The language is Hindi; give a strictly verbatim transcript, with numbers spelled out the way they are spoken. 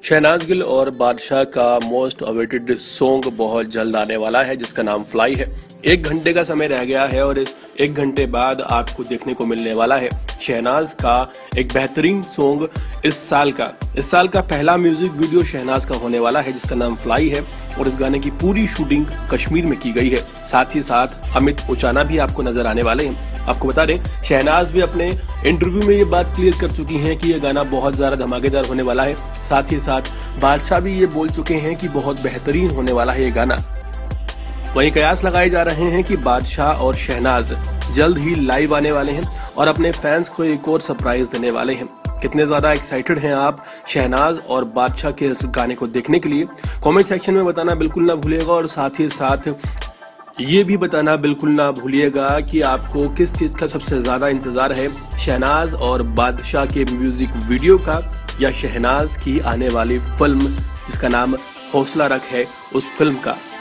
शहनाज गिल और बादशाह का मोस्ट अवेटेड सॉन्ग बहुत जल्द आने वाला है जिसका नाम फ्लाई है। एक घंटे का समय रह गया है और इस एक घंटे बाद आपको देखने को मिलने वाला है शहनाज का एक बेहतरीन सॉन्ग। इस साल का इस साल का पहला म्यूजिक वीडियो शहनाज का होने वाला है जिसका नाम फ्लाई है और इस गाने की पूरी शूटिंग कश्मीर में की गई है। साथ ही साथ अमित उचाना भी आपको नजर आने वाले हैं। आपको बता दें, शहनाज भी अपने इंटरव्यू में ये बात क्लियर कर चुकी हैं कि ये गाना बहुत ज्यादा धमाकेदार होने वाला है। साथ ही साथ बादशाह भी ये बोल चुके हैं कि बहुत बेहतरीन होने वाला है ये गाना। वहीं कयास लगाए जा रहे हैं कि बादशाह और शहनाज जल्द ही लाइव आने वाले हैं और अपने फैंस को एक और सरप्राइज देने वाले हैं। कितने ज्यादा एक्साइटेड हैं आप शहनाज और बादशाह के इस गाने को देखने के लिए? कमेंट सेक्शन में बताना बिल्कुल ना भूलिएगा और साथ ही साथ ये भी बताना बिल्कुल ना भूलिएगा कि आपको किस चीज का सबसे ज्यादा इंतजार है, शहनाज और बादशाह के म्यूजिक वीडियो का या शहनाज की आने वाली फिल्म जिसका नाम हौसला रख है उस फिल्म का।